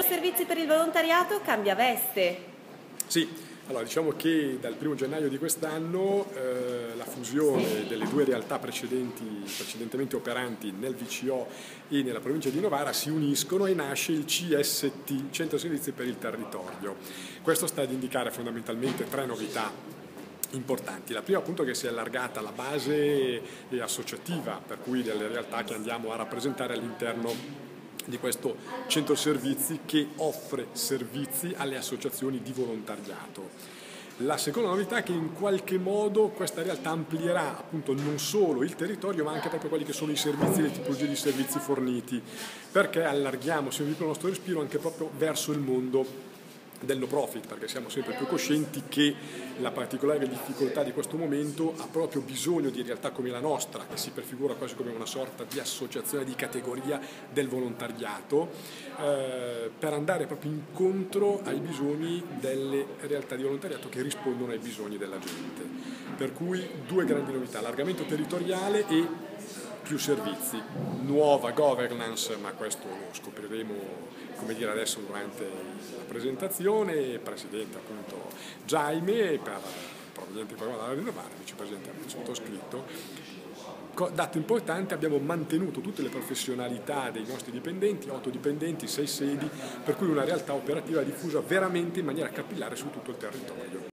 servizi per il volontariato cambia veste. Sì, allora diciamo che dal 1° gennaio di quest'anno la fusione delle due realtà precedentemente operanti nel VCO e nella provincia di Novara si uniscono e nasce il CST, Centro Servizi per il Territorio. Questo sta ad indicare fondamentalmente 3 novità importanti. La prima appunto è che si è allargata la base associativa, per cui delle realtà che andiamo a rappresentare all'interno di questo centro servizi che offre servizi alle associazioni di volontariato. La seconda novità è che in qualche modo questa realtà amplierà appunto non solo il territorio ma anche proprio quelli che sono i servizi, le tipologie di servizi forniti, perché allarghiamo sempre di più il nostro respiro anche proprio verso il mondo del no profit, perché siamo sempre più coscienti che la particolare difficoltà di questo momento ha proprio bisogno di realtà come la nostra, che si prefigura quasi come una sorta di associazione di categoria del volontariato, per andare proprio incontro ai bisogni delle realtà di volontariato che rispondono ai bisogni della gente. Per cui 2 grandi novità: allargamento territoriale e più servizi, nuova governance, ma questo lo scopriremo, come dire, adesso durante la presentazione. Presidente appunto Jaime, proveniente dalla Rinnovare, vicepresidente sottoscritto. Dato importante, abbiamo mantenuto tutte le professionalità dei nostri dipendenti, 8 dipendenti, 6 sedi, per cui una realtà operativa diffusa veramente in maniera capillare su tutto il territorio.